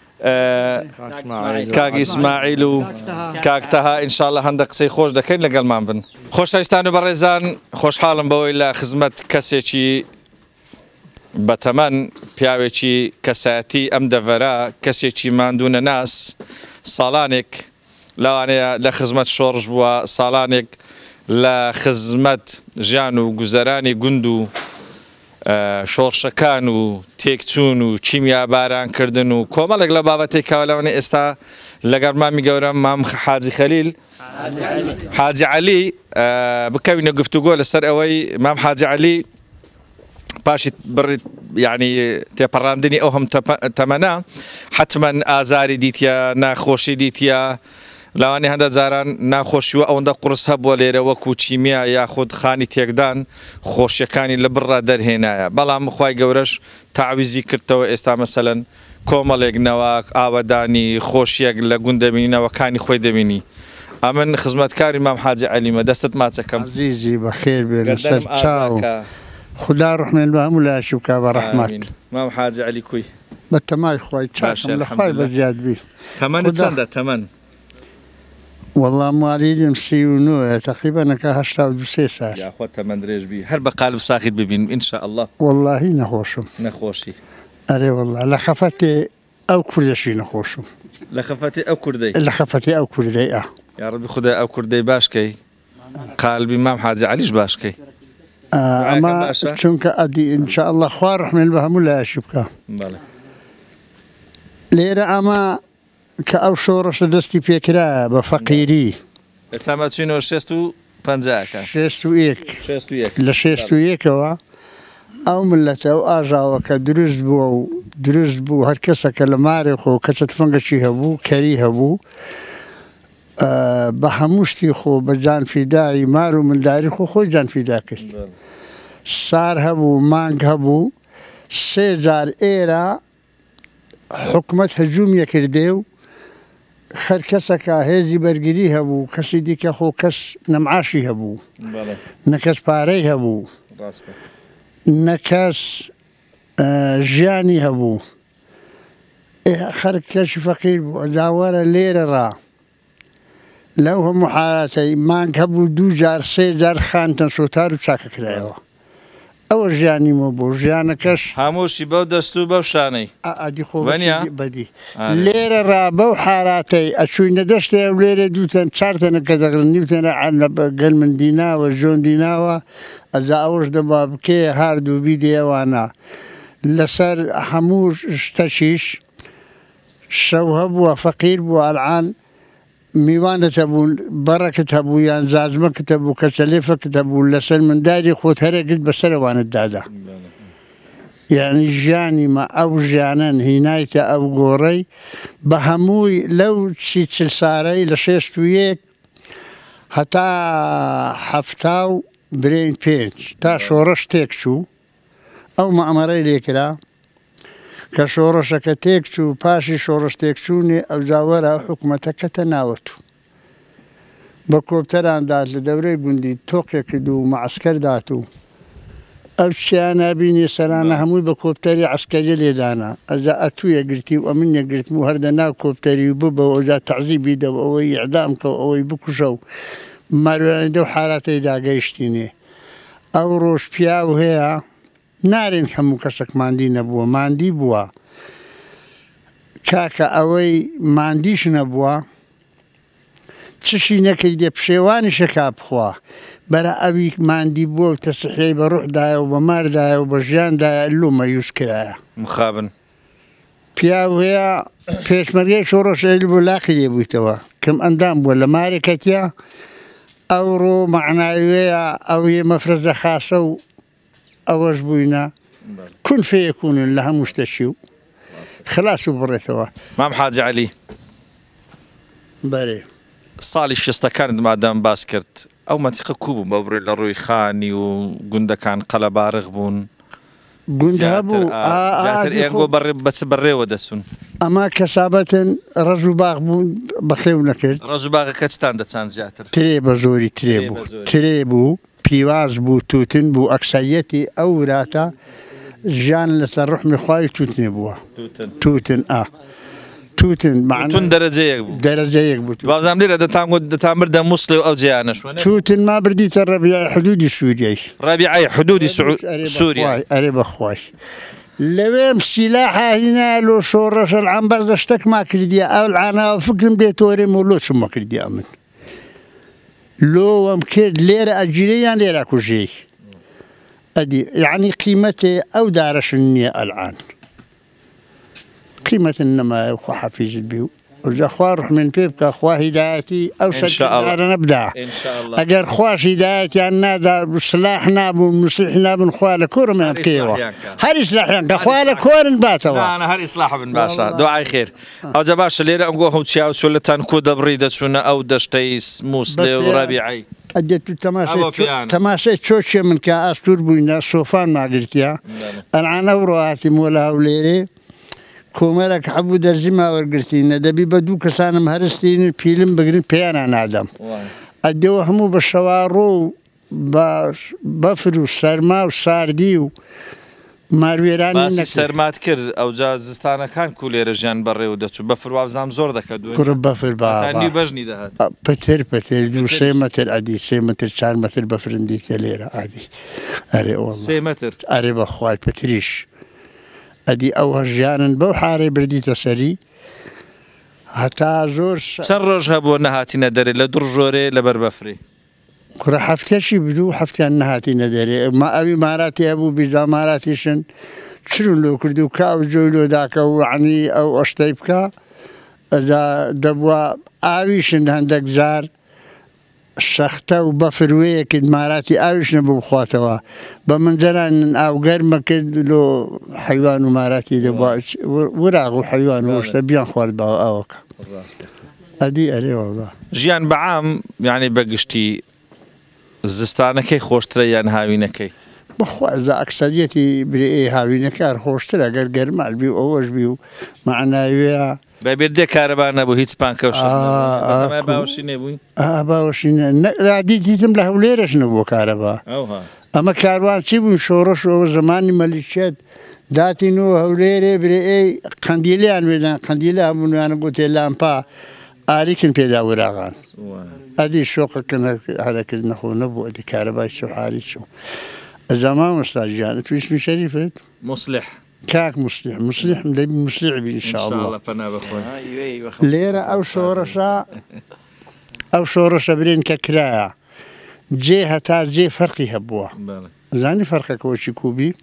کاک ئیسماعیل و کاک تەها ئینشاءڵڵا هەندێک قسەی خۆش دەکەین لەگەڵمان بن خۆشەویستان و بەڕێزان خۆشحاڵم بەوەی لە خزمەت کەسێکی بەتەمەن پیاوێکی کەسایەتی ئەم دەڤەرە کەسێکی ماندوو نەناس ساڵانێک لەوانەیە لە خزمەت شۆڕژ بووە ساڵانێک لە خزمەت ژیان و گوزەرانی گوند و شۆڕشەکان و تێکچوون و چیمیا بارانکردن و کۆمەڵێک لە بابەتێک کاولەوەنی ئێستا لەگەڵ مامی گەورەم مام حاجی خەلیل حاجی عەلی بکەوینە گفتوگۆ لەسەر ئەوەی مام حاجی عەلی پاشی بڕیت یعنی تێپەڕاندنی ئەو هەم تەمەنە حتمەن ئازاری دیتە ناخۆشی دیتە لەوانی هەندە جاران ناخۆشیوە ئەوەندە قورس هەبووە لێرە وەکو چیمیا یاخود خانی تێکدان خۆشیەکانی لە بڕا دەرهێنایە بەڵام خوای گەورەش تعویزی کردەوە ئێستا مەسەلەن کۆمەڵێک نەوەک ئاوەدانی خۆشیەک لە گوندەبینینەوەکانی خۆی دەبینی ئەمن خزمەتکاری مام حاجی عەلیمە دەستت ماچەکەم عزیزی بەخێر بێ لەسەر چاو خدا ڕحمێن بە هەموو لاشی بکا بە ڕەحمەت مام حاجی عەلی کوی بە تەمای خوای چاکم لە خوای بەزیاد بی تەمەنت چەندە تەمەن والله مواليدم 39 تقريبا كهشتا 2 سال يا اخوات من دريج بي هل بقالب ساخت ببين ان شاء الله والله نخوشم نخوشي اري والله لخفتي او كردشي نخوشم لخفتي او كردي لخفتي او كردي يا ربي خدا او كردي باشكي قلبي مام حاجي عليش باشكي اما چونك ادي ان شاء الله خوار رحمن بهم ولا اشبكه بله ليره اما كأو شورش دستي بيكرا بفقيري استمعتينو شستو بنزاكا شستو إيك لشستو إيك أو ملته أو آجا درست بو هر کسا که لمارخو کسا تفنگشی هبو کری هبو بە هەموو شتی خۆ بە جانفیدایی مار و منداری خۆی جانفیدا کرد سار هەبوو مانگ هەبوو 3 جار ئێرە حکومەت هەجوومیە کردێ و خەرکەسەکە هێزی بەرگری هەبوو کەسی دیکە خۆ کەس نەمعاشی هەبوو نەکەس پارەی هەبوو نەکەس ژیانی هەبوو خەرکەشی فەقیر بوو ئەجاوەرە لێرەڕا لەو هەموو حالاتەی مانگ هەبوو 2 جار 3 جار خانتن سۆتار و چاکە کرایەوە ئەوە ژیانیمە بۆ ژیانەکەش هەمووشی بەو دەست و بەو شانەی ئادی خۆ بەدی لێرە ڕا بەو حالاتەی ئەچووینە دەشتێ و لێرە دووتەن 4 تەنەکە دەغڵن نیوتەنە گەل من دیناوە ژۆن دیناوە ئەجا ئەوەش دەبا بکێ هاردوو بیدێوانە لەسەر هەموو شتەشیش شەو هەبووە فەقیر بووە ئەلعان میوانت هەبوو بەڕەکت هەبوو یان زازمەکت هەبوو کەچەلێفەکت هەبوو لەسەر منداری خۆت هەرەگرت بەسەرەوانت دادا یعنی ژیانیمە ئەو ژیانەن هینایتە ئەو گۆڕەی بە هەمووی لەو 40 سارەی لە 61 هەتا 75 تا شۆڕەش تێک چوو ئەو مەعمەرەی لێکرا کە شۆڕەشەکە تێک چوو پاشی شۆڕش تێکچوونێ ئەو جاوەرە حکوومەتەکەتە ناوەتو بە کۆپتەراندات لە دەورەی گوندی تۆقێک کرد و مەعسکەردات و ئەو چیان نبینی سەرانە هەمووی بە کۆپتەری عسکەری لێدانا ئەجا ئەتوویە گرتی و ئەمن نەگرتم و هەردە ناو کۆپتەری و ببە ئەوجا تەعزیبی دەوە ئەوەی ئەعدام کە ئەوەی بکوژە و ماروێنەی دەو حالاتەی داگەیشتینێ ئەو ڕۆژ پیاو هەیە نارێن هەموو کەسێک ماندی نەبووە ماندی بووە کاکە ئەوەی ماندیش نەبووە چشی نەکردێ پشێوانی شەکا بخوا بەرە ئەوی ماندی بووە و تەسەحیەی بە ڕوحدایە و بە ماردایە و بە ژیاندایە لومە یوز کرایە مخابن پیاو هەیە پێشمەرگەی شۆڕەشەی بۆ لاقی لێ بوویتەوە کەم ئەندام بووە لە مارێکەتیا ئەوڕۆ معناوەیە ئەوەیە مەفرەزە خاسە و ئەوەش بووینە کون فەیەکونن لە هەموو شتەشی و خلاص و بڕێتەوە مام حاجی عەلی بەرێ ساڵی 60ەکانت مادام باس کرد ئەو مەتیقە کوو بوو بە بڕێ لە ڕووی خانی و گوندەکان قەلەبارغ بوون گوند هەبوو ئێنگۆ بەڕێوە دەسون ئەما کەسابەتن ڕەز و باغ بوون بەخێو نەکرد ڕەز و باغەکە چتان دەچان زیاتر ترێ بە زۆری ترێ بوو پیواز بوو تووتن بوو ئەکسەریەتی ئەو وراتە ژیان لەسەر ڕحمی خوای تووتنێ بووە تووتن تووتن دەرەجەیەک بوو بازام لێرە دەتان بردە مووسڵی و ئەو جیانەش تووتن ما بردیتە ڕەبیعی حدودی سووریای ڕەبیعی حدودی سووریا ئەرێ بەخوای لەوێم سیلاحا هینا لۆ شۆڕەشە العەنبەر شتێکما کردیە ئەو العاناوە فکرم دێتۆرێم و لۆ چمە کردیە من لۆوەم کرد لێرە ئەجیرەیان لێرە کوژەی ئەدی یعنی قیمەتێ ئەو دارەشن نییە ئەلعان قیمەت نەمایە خوا حەفیزت بی و ئەوجا خوا ڕحمێن پێ بکە خوا هیدایەتی ئەو سەردارە نەبدا ئەگەر خوش هیدایەتیان نادا سلاح نابوون نوسیح نابن خوا لە کۆرەمان بکەوە هەر ئیسلاحیان کە خوا لە کۆرن باتەوە هەر ئیسلاح بن باشە دوعای خێر ئەوجا باشە لێرە ئەمگۆ هەم چیا و سۆلەتان کۆ دەبڕی دەچوونە ئەو دەشتەی مووسڵێ و ڕەبیعی ئەدێت و تەماشای چۆچێ من کە ئاستور بووینە سۆفان ماگرتیا ئەلعان ئەوڕۆ هاتیم وەلا هەولێرێ کۆمەرێک هەبوو دەرزی ماوەرگرتینە دەبی بە 2 کەسانم هەرستین پیلم بگرن پێیانە نادەم ئەدەوە هەموو بە شەواڕۆ و بەفر و سەرما و ساردی و ماروێرانی سەرمات کرد ئەوجا زستانەکان کو لێرە ژیان بەڕێوە دەچوو بەفر وابزام زۆر دەکات کوڕ بەفر بەژنی دەهات پەتر 2 مەتر ئەدی 3 مەتر 4 مەتر بەفرندیتە لێرە ئادی ئەرێ 3 مەتر ئەرێ بەخوای پەتریش ئەدی ئەو هەژیانن بەو حارەی بردیتە سەری هەتا زۆر چەند ڕۆژ هەبووە نەهاتینە دەرێ لە دوڕ ژۆرێ لەبەر بەفرێ کوڕە هەفتێکی بدوو هەفتیان نەهاتینە دەرێ ما ئەوی ماراتی هەبوو بیزا ماراتیشن چرون لۆ کردو و کاو جۆی لۆداکە و عنی ئەو ئەشتەی بکە ئەجا دەبووە ئاویشن هەندێک جار شەختە و بەفروەیەکت ماراتی ئاویش نەبوو بخواتەوە بە منجەران ئاوگەرمە کرد لۆ حەیوان و ماراتی دەبووە وراغ و حەیوان و شتە بیان خوارد بە ئەوەکە ئەدی ئەرێ وەڵڵا ژیان بەعام یعنی بەگشتی زستانەکەی خۆشترە یان هاوینەکەی بەخوازە ئەکسەریەتی برێ هاوینەکار خۆشترە گەر گەرمال بی و ئەوەش بی و معناویە بەبێردێ کارەبا نەبوو هیچ پانکەوش باوەشی نێبووی باوەشی رادی دیتم لە هەولێرەش نەبوو کارەبا ئەمە کاروان چی بوون شۆڕەش ئەوە زمانی مەلیکێت داتینەوە هەولێرێ برێ قەندیلیان وێدان قەندیلە هەموویانە گوتێ لامپا ئاریکن پێدا وراغان ئەدی شۆقەکەن هەرەکرد نەخۆ نەبوو ئەدی کارەبای شوحاری چوو ئەزامان مستاژیانە تو اسمی شەریفت مصلح كاك مصلح دەبی مصلح بی ئینشاءالله لێرە ئەو شۆڕەشە برێن کە کرایە جێ هەتا جێ فەرقی هەبووە زانی فەرقەکەوەچی کوبی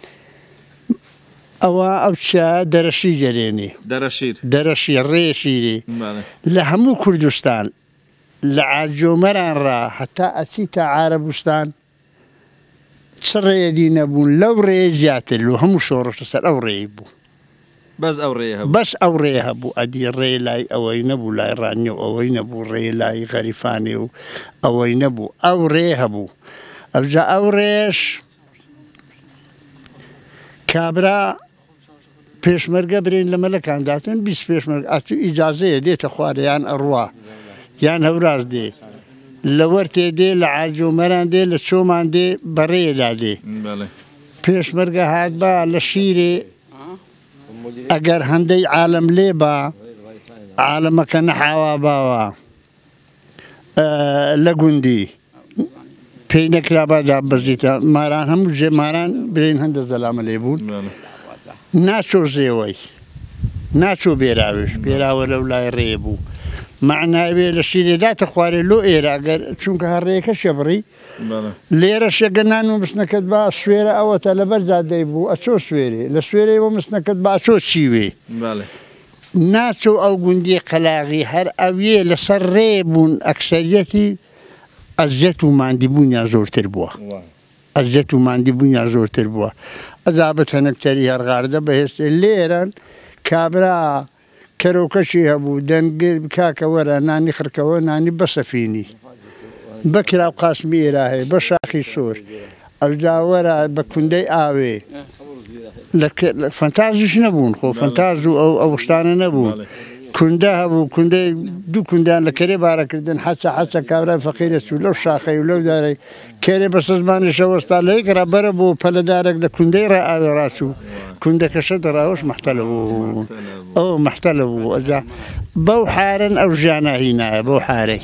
ئەوە ئەو چا دەرەشی جەرێنی دەرەشی ڕێشیری لە هەموو کوردستان لە عاجۆمەران ڕا هەتا ئەچی تا عارەبستان چ ڕێدی نەبوون لەو ڕێ زیاتر و هەموو شۆڕشە سەر ئەو ڕێی بوو بەس ئەو ڕێ هەبوو ئەدی ڕێ لای ئەوەی نەبوو لای ڕانیە و ئەوەی نەبوو ڕێ لای غەریفانێ و ئەوەی نەبوو ئەو ڕێ هەبوو ئەوجا ئەو ڕێش کابرا پێشمەرگە برین لە مەلەکانداتن 20 پێشمەرگە ئیجازەیە دێتە خوارە یان ئەڕوا یان هەوراز دێ لە وەرتێ دێ لە عاجۆمەران دێ لە چۆمان دێ بەڕێدا دێ پێشمەرگە هات بە لە شیرێ ئەگەر هەندەی عالم لێ بە عالەمەکە نەحاوا باوە لە گوندی پێی نەکرا بادا بەزیتە ماران هەموو ژێ ماران برین هەندە زەلامە لێ بوون ناچۆ زێوەی ناچۆ بێراوش بێراوە لەو لای ڕێ بوو معناوێ لە شیرێداتە خوارێ لۆ ئێراگەر چونکە هەڕێەکە شەبڕی لێرە شێگە نان و مستنەکەت با سوێرە ئەوەتە لەبەر زادەی بوو ئەچۆ سوێرێ لە سوێرەوە مستنەکەت باچۆ چیوێ ناچۆ ئەو گوندی قەلاغی هەر ئەوێ لەسەر ڕێ بوون ئەکسەریەتی ئەزیەت و ماندیبوونیان زۆرتر بووە ئەزیەت و ماندیبوونیان زۆرتر بووە ئەزابەت هەنەکتەری هەرغاردە بەهێستێ لێرەن کابرا کەرەوکەشی هەبوو دەنگێ کاکە وەرە نانی خرکەوە نانی بەسەفینی بەکرا و قاسمی ئێرا هەیە بە شاخی سۆر ئەوجا وەرە بە کوندەی ئاوێ فەنتازیش نەبوون خۆ فەنتاز و ئەو شتانە نەبوون کوندە هەبوو کوندەی دوو کوندیان لە کەرێ بارەکردن حەچە کابرای فەقیرە چوو لەو شاخەی و لەو دارەی کێرێ بە سەزمانی شەوەستا لە یەک ڕابەرە بوو پەلەدارێک لە کوندەی ڕێ ئاوێ ڕاچوو کوندەکەشە دەڕاوەش مەحتەلە بوو ئەو مەحتەلە بوو ئەجا بەو حارن ئەو ژیانە هینایە بەو حارەی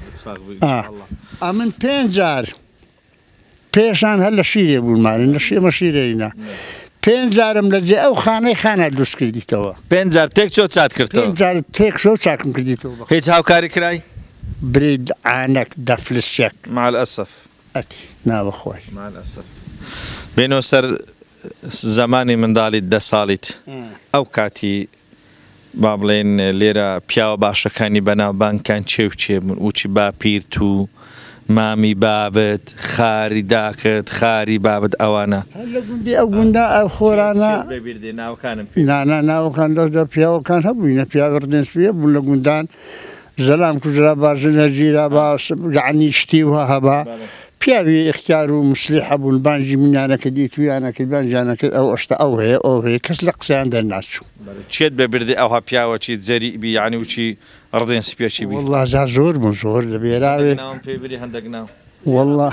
ئەمن 5 جار پێشان هەر لە شیرێ بوونمانن لە شێمە شیرەینا 5 جارم لە جێ ئەو خانەی خانە دروست کردیتەوە 5 جار تێک چۆ چات کردەوە 5 جار تێک شۆ چاکم کردیتەوە هیچ هاوکاری کرای برید عانەک دەفلسچێک مع الأسف ئەتی ناوەخۆی مع الأسف بێنەوە سەر زمانی منداڵیت 10 ساڵیت ئەو کاتی با بڵێن لێرە پیاوە باشەکانی بەناوبانگکان چێ و چێ بوون وچی باپیرت و مامی بابت خاری داکت خاری بابت ئەوانە لە گوندی ئەو گوندا ئەو خۆرانە ناوەکان لەدا پیاوەکان هەبووینە پیاوە ڕدەنسپێ بوون لە گوندان زەلام کوژرا باژنە ژیرا با یعنی شتی وها هەبا پیاوی اختیار و مسلح بوون بانجی منیانەکە دیتویانەکە بانجانەکە ئەو ئەشتا ئەو هەیە ئەو هەیە کەس لە قسەیان دەرناچوو چێت بەبردێ ئەوها پیاوەچی جەری بی یعنی وچی ڕدێن سپێکی بی والله زۆر بوو زۆر لە بێراوێ پێبری هەندێک ناو والله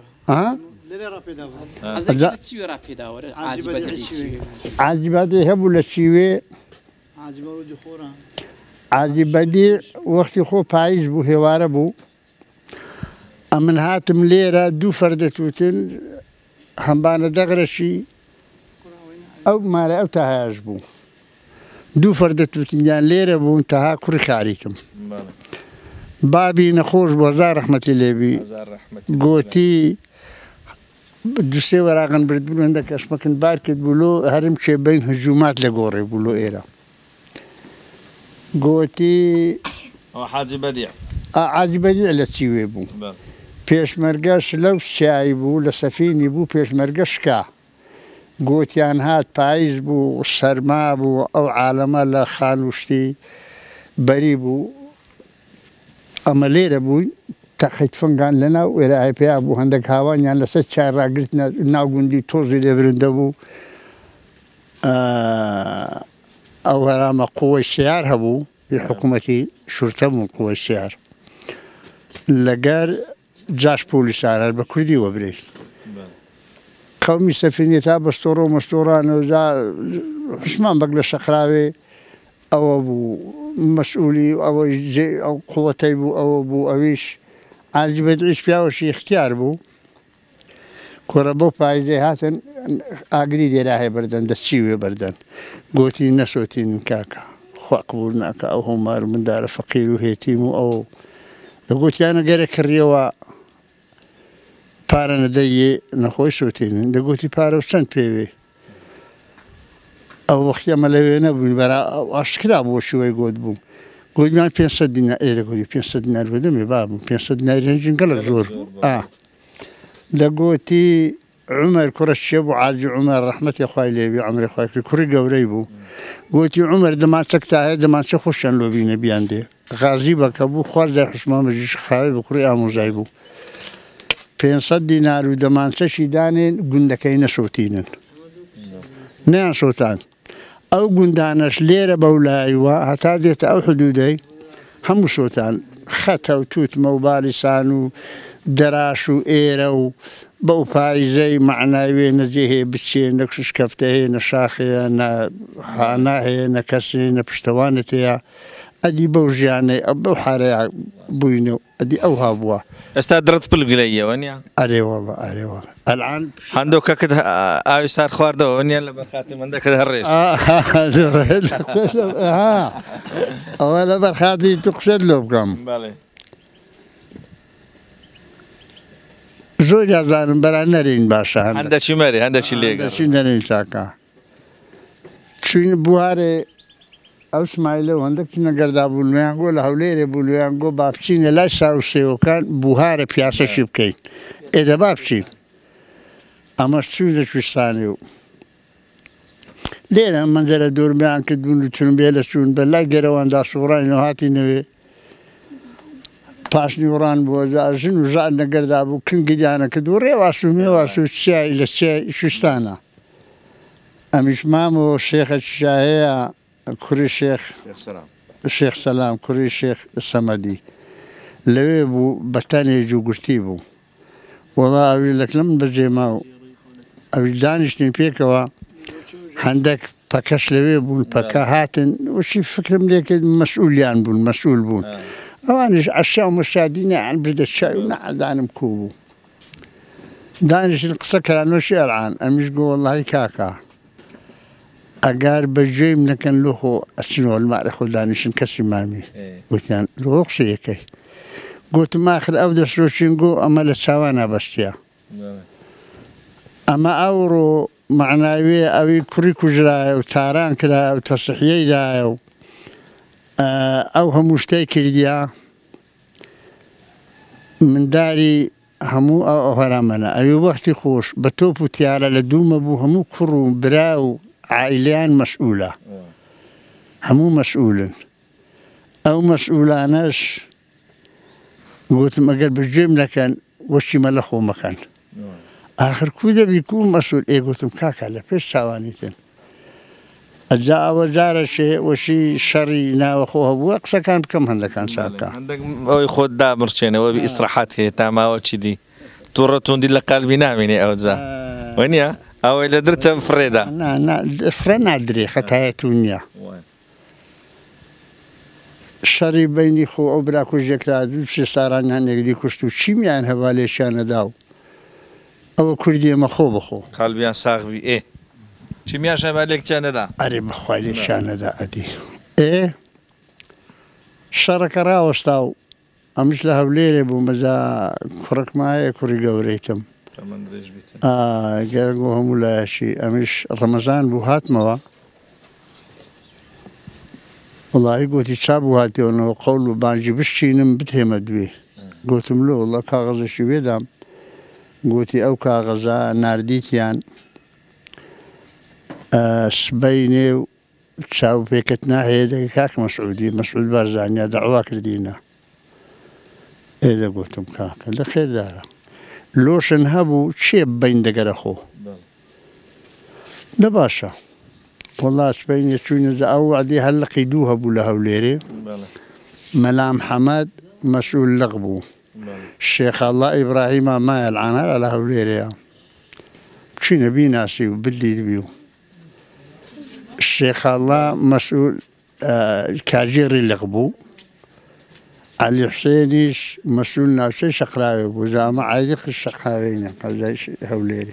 عاجبەدی هەبوو لە چیوێ عاجبەدی وەختی خۆ پاییز بوو هێوارە بوو ئەمن هاتم لێرە دوو فەردەتوتن هەمبانە دەغرەشی ئەو مارە ئەو تاهایش بوو دوو فەردەتوتنیان لێرە بوون تاها کوڕی خاریکم بابی نەخۆش بۆ هەزار ڕەحمەتی لێبی گوتی دووسێ وەراغن بردبوون هەندە کەشمەکن بار کرد بوو هەرم چێ بین هجومات لە گۆڕێ بوو لۆ ئێرە گوتی حاجی بەدیع حاجی بەدیع لە چیوێ بوو پێشمەرگەش لەو چیایی بوو لە سەفینی بوو پێشمەرگە شکا گوتیان هات پاییز بوو سەرما بوو ئەو عالەمە لە خانوشتی بەری بوو ئەمە لێرە بووین تەقیت فنگان لەناو ئێرە پێیا بوو هەندێک هاوانیان لەسەر چای ڕاگرتنە ناوگوندی تۆزی لێبرندە بوو ئەو هەرامە قووەی سیار هەبوو حکوومەتی شورتە بوون قووەی سیار لەگەر جاش پۆلیسارە بە کوردی وەبرێ قەومی سەفینێ تا بەستۆڕە و مەستۆڕانەوەجا حوسمان بەگ لە شەقراوێ ئەوە بوو مەسئولی ئەو قووەتەی بوو ئەوە بوو ئەویش عاجبەدریش پیاوەشی اختیار بوو کۆرە بەو پایزەی هاتن ئاگری دێرا هەیە بەردەن دەستچی وێ بەردەن گوتی نەسۆتین کاکە خوا قبول ناکە ئەو هەمار مندارە فەقیر و هێتیم و ئەو دەگوتیانە گەرە کڕیەوە پارە نەدەیێ نەخۆی سۆتێنن دەگوتی پارە و چەند پێوێ ئەو وەختی ئەمە لەوێ نەبووین بەرا ئاشکرا بۆ شوەی گوت بوو گوتمان 500 دینار دەگوتی 500 دینار بەدەمێ بابوو 500 دیناری گەلک زۆر دەگوتی عومەر کوڕەش چێ بوو عاجی عومەر ڕەحمەتی خوای لێبی عومەری خوای کرد کوڕی گەورەی بوو گوتی عومەر دەمانچە کتا هەیە دەمانچە خۆشیان لۆبینە بیان دێ غازی بەکە بوو خوازای حوسمان بەژیش خاوێ بە کوڕی ئامۆزای بوو 500 دینار و دەمانچەشی دانێن گوندەکەی نەسۆتینن نەیان سۆتان ئەو گوندانەش لێرە بەولایوە هەتا دێتە ئەو حدودەی هەموو سۆتان خەتە و تووتمە و بالیسان و دەراش و ئێرە و بەو پایزەی معنای وێ نەجێ هەیە بچێ نەکشش کەفتە هەیە نە شاخەیە نە هانا هەیە نە کەسێ نە پشتەوانت هەیە ئەدی بەو ژیانەی بەو حارەیە بووینە و ئەدی ئەو هابووە ئێستا درت پلگلەیەوە نیە ئەرێوەڵە ئەرێوە ئەلعان هەندێک کەکت ئاوی سار خواردەوە نیە لە بەرخاتی مندەکەت هەڕێژ ئەوە لە بەرخاتی تو قسەت لۆ بکەم زۆر یازانم بەرا نەرین باشە هەندەچی مەری هەندەچی لێگەشی نەرین چاکە چوین بوارێ ئەو سمایلە و هەندێک نەگەردا بوو لویان گۆ لە هەولێرێ بوو لویان گۆ با بچینە لای ساوسێوەکان بوهارە پیاسەشی بکەین ئێدە با بچین ئەمەش چوو لە کوێستانی و لێرە مەنزەرە دۆرمیان کردبوون و تورمبێ لە چوون بە لای گەرەواندا سوڕاینەوە هاتینەوێ پاشنی وڕان بووە ژن و ژان نەگەردا بوو کنگیانە کردو ڕێواس و مێواس و چیای لە چیای شوستانە ئەمیش مامەوە شێخە چیایەیە کوڕی شێخ سەلام کوڕی شێخ سەمەدی لەوێ بوو بەتەنێج و گورتی بوو وەڵا ئەوی لەکلم بەجێما و ئەوی دانیشتین پێکەوە هەندێک پەکەش لەوێ بوون پەکە هاتن وشی فکرم لێکرد مەسئولیان بوون مەسئول بوون ئەوانش عەشا و مەشادی نەیان بردە چای و نەعدانم کوو بوو دانیشتن قسە کەرانۆشی ئەلعان ئەمیش گۆ وەڵڵاهی کاکە ئەگار بەگوێیم نەکەن لۆخۆ ئەچینەوە لەمارە خۆ دانیشن کەسی مامی گوتیان لۆ قسەیەکەی گوتم ئاخر ئەو دەسرۆچین گۆ ئەمە لە چاوان نابەستیە ئەمە ئەوڕۆ معناوێ ئەوی کوڕی کوژرایە و تاران کرایە و تەسەحیەیدایە و ئەو هەموو شتەی کردیا منداری هەموو ئەو هەرامەنە ئەوی وەختی خۆش بە تۆپ و تیارە لە دوومە بوو هەموو کوڕ و برا و عائیلیان مەسئولە هەموو مەسئولن ئەو مەسئولانەش گوتم ئەگەر بەگوێم نەکەن وەشی مەلە خۆ مەکەن ئاخر کوو دەبی کوو مەسئول گوتم کاکە لە پێش چاوانیتن ئەجا ئەوە جارەشێ وەشی شەڕی ناوەخۆ هەبووە قسەکان بکەم هەندەکان چاکە ئەوی خۆت دامڕچێنەوە بی ئیسراحات هەیە تا ماوە چیدی تووڕە توندی لە قەلبی نامێنێ ئەوجا وەنیە ئەوەی لە درتە فرێدا فرە نادرێ خەتایەت و نییە شەڕی بینی خۆ ئەو برا کوژێکرا دووشێ سارانیان یەکدی کوشت و چیمیان هەوا لێشیانەدا و ئەوە کوردی ئێمە خۆ بخۆ قەلبیان ساغبی ئێ چیمیان شەما لێکچیانەدا ئەرێ بەخوای لێشیانەدا ئەدی شەڕەکە ڕاوەستا و ئەمیش لە هەولێرێ بوو مەجا کوڕکمایە کوڕی گەورەیتم گەرگۆ هەموو لایەشی ئەمیش ڕەمەزان بوو هاتمەوە وڵی گوتی چا بوو هاتیەوەنەوە قەول و بانجی بشچینم بتێمە دوێ گوتم لۆ وڵە کاغەزەشی وێدام گوتی ئەو کاغەزە ناردیتیان سبەینێ و چاو پێکت ناهەیە دەگە کاک مەسعودی مەسعود بارزانیا دەعوا کردینە ئێدە گوتم کاکە لە خێردارە لۆشن هەبوو چێ بین دەگەرە خۆ دە باشە وڵا سبەینێ چوونە ئەو عادی هەلقی دوو هەبوو لە هەولێرێ مەلا محەمەد مەسئول لەق بوو شێخەڵڵا ئیبراهیمە مایە العانە لە هەولێرەیە بچینە بیناسی و بدید بی و شێخەڵڵا مەسئول کاژێڕی لەق بوو علی حسێنیش مەسئول ناوچەی شەقراوێ بوو زعما عایدق شەقراوێنە قەزای هەولێرێ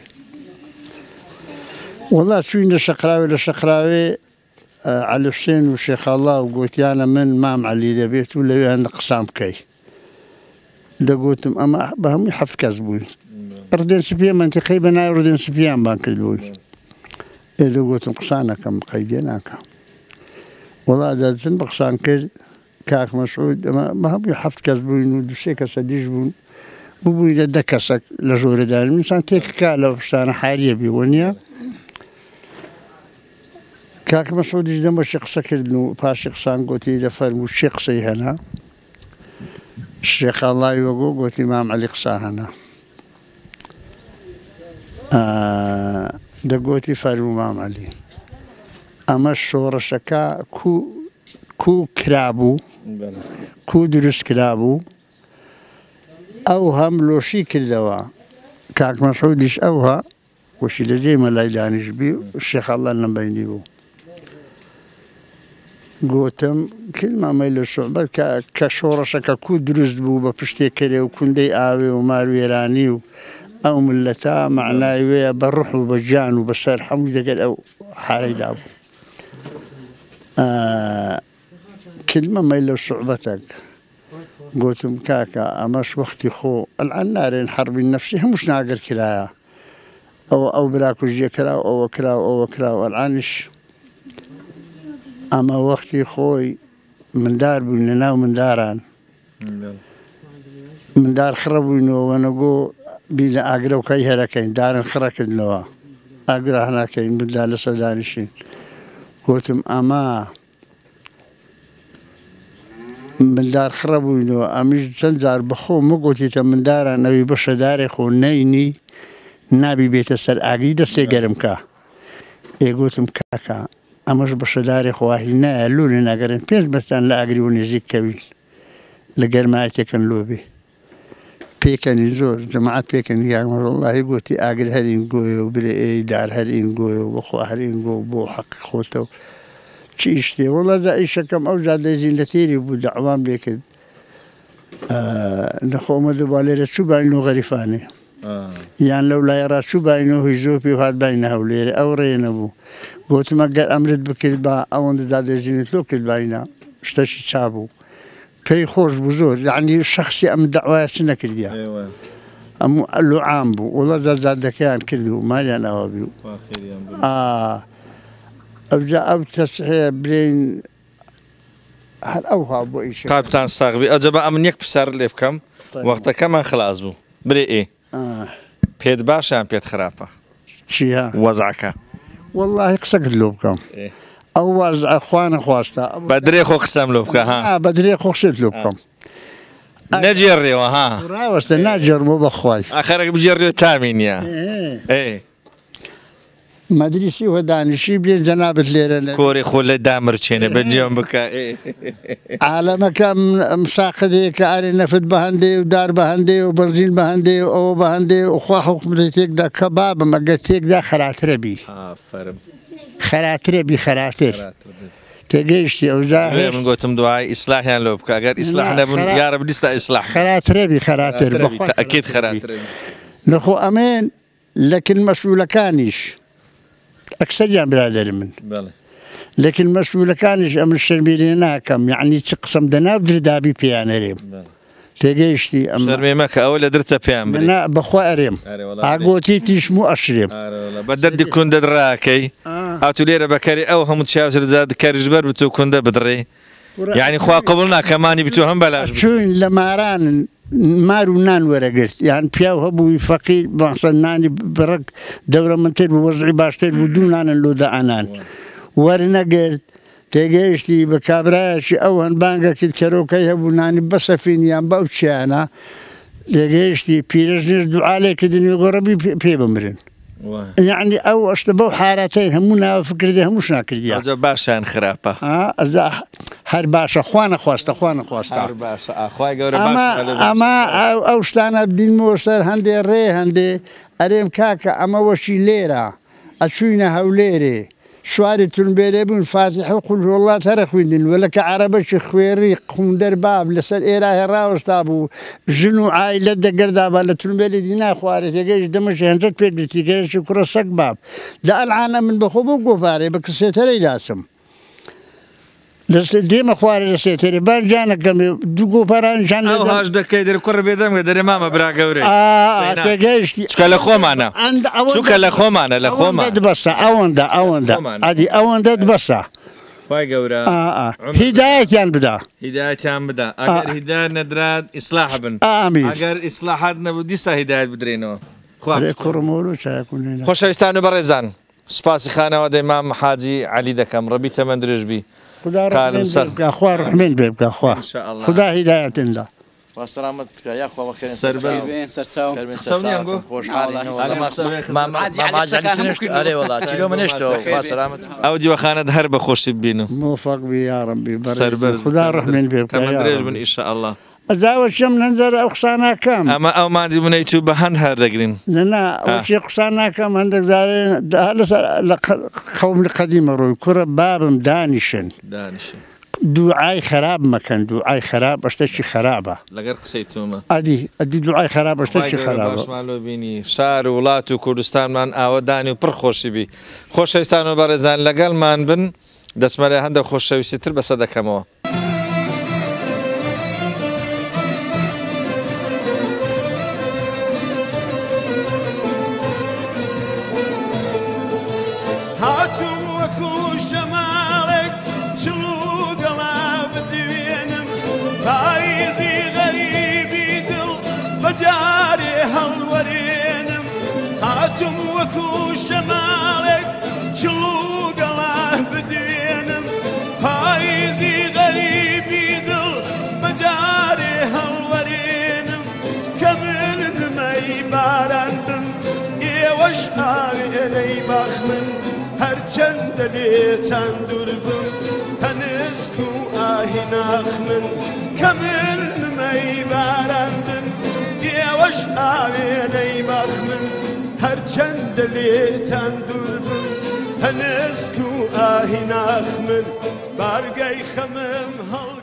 وڵا چوینە شەقراوێ لە شەقراوێ علی حسێن و شێخەڵڵا و گوتیانە من مام عەلی دەبێت و لەوێ هەندە قسام بکەی دەگوتم ئەمە بە هەمووی حەفت کەس بووین ڕدێن سپیە منتیقەی بەناوی ڕدێن سپیانمان کردبووی دەگوتم قسان نەکەم قەیدێ ناکەم وڵا دەچن بە قسان کرد کاک مەسعود ئەمە بە هەمووی حەفت کەس بووین و دوو سێ کەسە دیش بوون ببوویدە دە کەسێک لە ژۆرەدان ئینسان تێککا لەو شتانە حاریە بیوە نییە کاک مەسعودیش دەم بەشی قسەکردن و پاشی قسان گوتی دەفەرموو چێ قسەی هەنا شێخەڵڵای وەگۆ گوتی مام عەلی قسا هەنا دەگوتی فەرموو مام عەلی ئەمە شۆڕەشەکە کو کرابوو کو دروست کرابوو ئەو هەم لۆشی کردەوە کاک مەسعودیش ئەوها وەشی لە جێمە لای دانیش بی و شێخەڵڵا لەم بەینی بوو گوتم کلمەمەی لە سوحبەت کە شۆڕەشەکە کو دروست بوو بە پشتێکەرێ و کوندەی ئاوێ و ماروێرانی و ئەو ملەتە معنای وەیە بە ڕوح و بە جان و بەسەر هەمووی دەگەر ئەو حالەیدا بوو کلمەمەی لە سوحبەتێک گوتم کاکە ئەمەش وەختی خۆ ئەلعان نارێن حەربی نەفسی هەمووش ناگەر کرایە ئەو براکوژیە کراو ئەوە کراو ئەوە کراو ئەلعانیش ئەمە وەختی خۆی مندار بووین لە ناو منداران مندار خڕە بووینەوە نەگۆ بی لە ئاگرە و کەی هەرەکەین دارن خڕەکردنەوە ئاگرا هەناکەین مندار لەسەر دانیشین گوتم ئەمە مندار خڕە بووینەوە ئەمیش چەند جار بەخۆ مەگوتیتە منداران ئەوی بەشەدارێ خۆ نەینی نابی بێتە سەر ئاگری دەستێ گەرمکە گوتم کاکە ئەمەش بەشەدارێ خواهی نایە لۆ لێ ناگەرن پێنج بەستان لە ئاگری و نێزیک کەویل لە گەرمای تێکەن لۆ بێ پێکەنی زۆر جەماعەت پێکەنی یاگمەڵڵاهی گوتی ئاگر هەرین گۆیە و برێ ئێی دار هەرین گۆیە و بەخوا هەرین گۆ بۆ حەقی خۆتەوە چی ئیشتێ وەڵا زا ئیشەکەم ئەو جا دەزین لە تێری بوو دەعوام لێ کرد نەخۆمە دەبا لێرە چوو باینەوە غەریفانێ یان لەو لای ڕاچوو باینەوە هی زۆر پێ هات باینە هەولێرە ئەو ڕێ نەبوو گوتمە گەر ئەمرت بکرد بە ئەوەندە دادێژینت لۆ کرد باینە شتەشی چابوو پێی خۆش بوو زۆر یعنی شەخسی ئەم دەعوایە چ نەکردیە ئەموو لۆ عام بوو وڵا زادەکەیان کرد و مالیان ئەوە بی و ئەوجا ئەو تەسحەیە برێن هەر ئەوها بۆ ئیش قاپتان ساغبی ئەجەبە ئەمن یەک پرسیار لێ بکەم وەختەکەمان خلاص بوو برێ ئێ پێت باشیان پێت خراپە چیە وەزعەکە واللهی قسەکرد لۆ بکەم ئەو وەزعە خوا نەخواستە بە درێ خۆ قسەم لۆ بکە ها بە درێ خۆ قسەت لۆ بکەم نەجێڕێەوە ها ڕاوەستە ناجێڕمەوە بەخوای ئاخەرێک بجێڕێ تامی نییە مەدرسی وە دانیشی بێن جەنابەت لێرە کۆری خۆ لە دامرچێنە بەجێم بکە عالەمەکە مساقدەیە کە ئارێ نەفت بە هەندێ و دار بە هەندێ و بەرزین بە هەندێ و ئەوە بە هەندێ و خوا حکومەتی تێکدا کە بابە مەگە تێکدا خەراترە بی خەراترە بی خەراتر تێگەیشتی ئەوجا من گوتم دوای ئیسلاحیان لۆ بکە ئەگەر ئیسلاح نەبوون یارە بدیستە ئیسلاح خەراترە بی خەراتر ئەکید خەراتر نەخۆ ئەمێن لەکن مەسئولەکانیش ئەکسەریان برادەر من لەکن مەسئولەکانیش ئەمن شەرمێنێ ناکەم یعنی چ قسەم دەناو دردابی پێیانەرێم تێگەیشتی شەرمێ مەکە ئەوە لە درتە پێیان بەخوا ئەرێم ئاگۆتی تیشم و ئەشرێم بە دەردی کوندە دڕاکەی هاتو لێرە بەکاری ئەو هەموو چاوزرزاد کاریژبەر بتو کوندە بدڕێ یعنی خوا قبول ناکەمانی بتو هەم بەلاش چوین لە ماران مار و نان وەرەگرت یان پیاو هەبووی فەقی بەسە نانی بڕک دەورە منتر بوو وەزعی باشتر بوو دوو نانن لۆ دەئانان وەرنەگرت تێگەیشتی بە کابرایەکی ئەو هەنبانگەکت کەرۆکەی هەبوو بە سەفینیان بەو چیانە تێگەیشتی پیرژنیش دوعاالێکردنی گۆڕەبی پێ بمرن یعنی ئەو ئەشتە بەو حارەتەی هەموو ناوە فکردی هەمووش ناکردی باشیان خراپە هەر باشە خوا نەخواستە خوا نەخواستە ئەمە ئەو شتانە بدینمەوە سەر هەندێ ڕێ هەندێ ئەرێم کاکە ئەمە وەشی لێرە ئەچوینە هەولێرێ سواری تونبێرێ بوون فاتحە و قول هوڵات هەرە خوێندن وەلەکە عەرەبەشی خوێڕی قومدەر باب لەسەر ئێرا هێڕاوەستا بوو ژن و عایلەت دەگەردا با لە تونبێری دینا خوارێت تێگەیش دەمەشی هەنجەت پێگرتی گەرشی کوڕە سەگ باب لە ئەلعانە من بەخۆ بۆ گۆپارێ بە کسێتەرەی داسم دێمە خوارێ لە سێتەرێ بانجانەکەم دوو گۆپارانشان هاش دەکەی دەر کوڕ بێدەمگە دەرێ مامە برا گەورەی تێگەیشتی چکە لە خۆمانە چووکە لە خۆمانە لە خۆمان دبەسە ئەوەندە ئەدی ئەوەندە دبەسە خی گەورە هیدایەتیان بدا هیدایەتیان بدا ئەگەر هیدایەت نەدرات ئیسلاح بن ئەگەر ئیسلاحات نەبوو دیسا هیدایەت بدرێنەوە کوڕمۆر و چاکوونێنە خۆشەویستان و بەڕێزان سوپاسی خانەوەدەی مام حاجی عەلی دەکەم ڕەبی تەمەند درێژبی خوا ڕحمێن بێ بکە خوا خدا هیدایەتندا سلامت يا اخوة وخير علي والله تلو من اشتو سلامت او دي وخانه هربه خوش بينو موفق بي يا ربي بارك خدا رحمن بك يا رب ان شاء الله ازاوج شم ننظر اقصانا كم اما او ما دي منيتو بهند هردقرين لا وش اقصانا كم عندك زارين هلا قوم القديم روي كره باب دانشن دوعای خراب مەکەن دوعای خراب ئەشتێکی خراپە لەگەر قسەی تۆمە ئەدی دوعای خراب ئەشتێکی خراپە باشمالۆ بینی شار و وڵات و کوردستانمان ئاوەدانی و پڕ خۆشی بی خۆشەویستان و بەڕێزان لەگەڵمان بن دەسمەرە هەندە خۆشەویستی تر بەسە دەکەمەوە جاري هالورينم هاتم وكو شمالك شلو قلاه بدينم هايزي غريبي دل بجاري هالورينم كمل مي باراندم ايوش آلي بخمن هرچند ليتان دربم هنسكو آهي ناخمن كمل مي باراندم وش آويني مخمن هرچند ليتان دربم هنسكو آهي ناخمن بارقاي خمم هل